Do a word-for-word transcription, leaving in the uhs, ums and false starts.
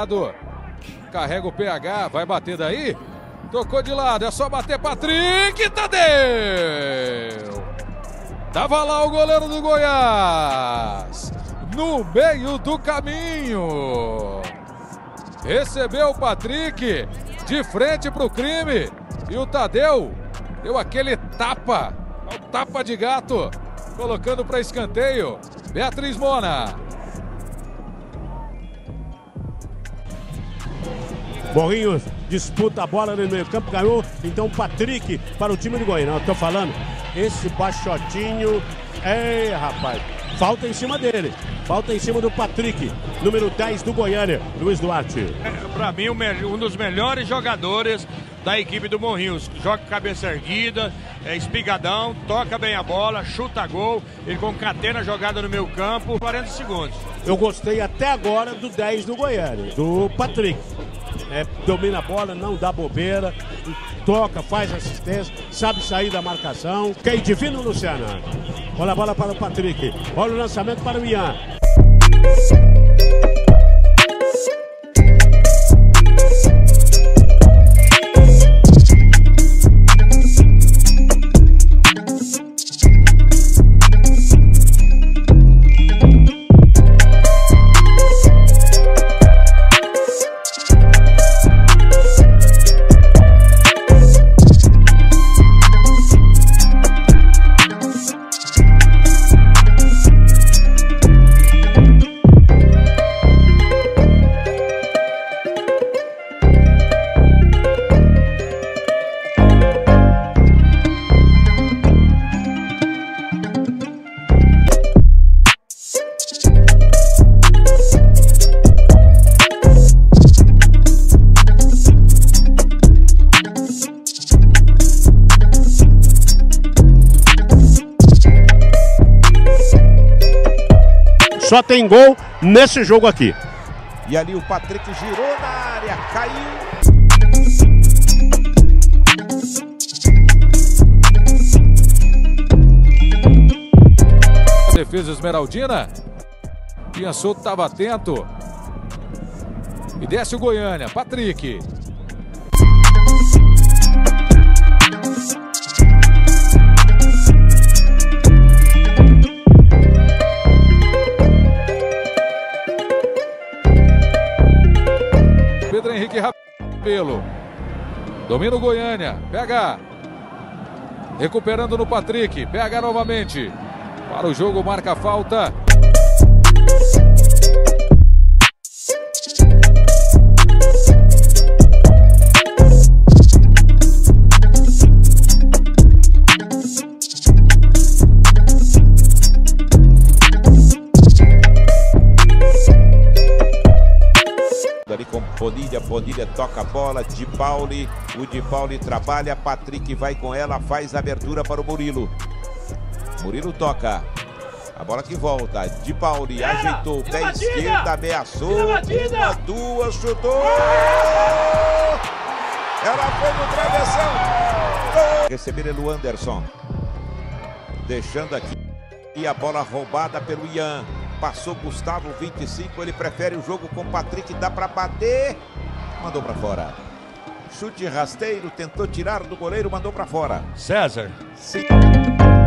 Carrega o P H, vai bater daí. Tocou de lado, é só bater Patrick, Tadeu! Tava lá o goleiro do Goiás, no meio do caminho. Recebeu o Patrick de frente para o crime. E o Tadeu deu aquele tapa, o tapa de gato, colocando para escanteio. Beatriz Mona. Morrinhos disputa a bola no meio campo, ganhou. Então Patrick para o time do Goiânia. Eu tô falando, esse baixotinho, ei rapaz, falta em cima dele. Falta em cima do Patrick, número dez do Goiânia, Luiz Duarte. É, para mim, um dos melhores jogadores da equipe do Morrinhos. Joga com cabeça erguida, é espigadão, toca bem a bola, chuta gol. Ele concatena a jogada no meio campo, quarenta segundos. Eu gostei até agora do dez do Goiânia, do Patrick. É, domina a bola, não dá bobeira, toca, faz assistência, sabe sair da marcação. Que divino, Luciana. Olha a bola para o Patrick. Olha o lançamento para o Ian. Só tem gol nesse jogo aqui. E ali o Patrick girou na área, caiu. Defesa esmeraldina. Pensou, estava atento. E desce o Goiânia, Patrick. Pedro Henrique Rabelo. Domina o Goiânia. Pega. Recuperando no Patrick. Pega novamente. Para o jogo, marca a falta. Ali com Bonilha, Bonilha toca a bola, Di Pauli, o Di Pauli trabalha, Patrick vai com ela, faz a abertura para o Murilo. Murilo toca, a bola que volta, Di Pauli Era, ajeitou, pé esquerda, ameaçou, uma, duas, chutou! Ela foi no travessão! Receber ele o Anderson, deixando aqui, e a bola roubada pelo Ian. Passou Gustavo, vinte e cinco, ele prefere o jogo com Patrick, dá para bater, mandou para fora. Chute rasteiro, tentou tirar do goleiro, mandou para fora. César. Sim.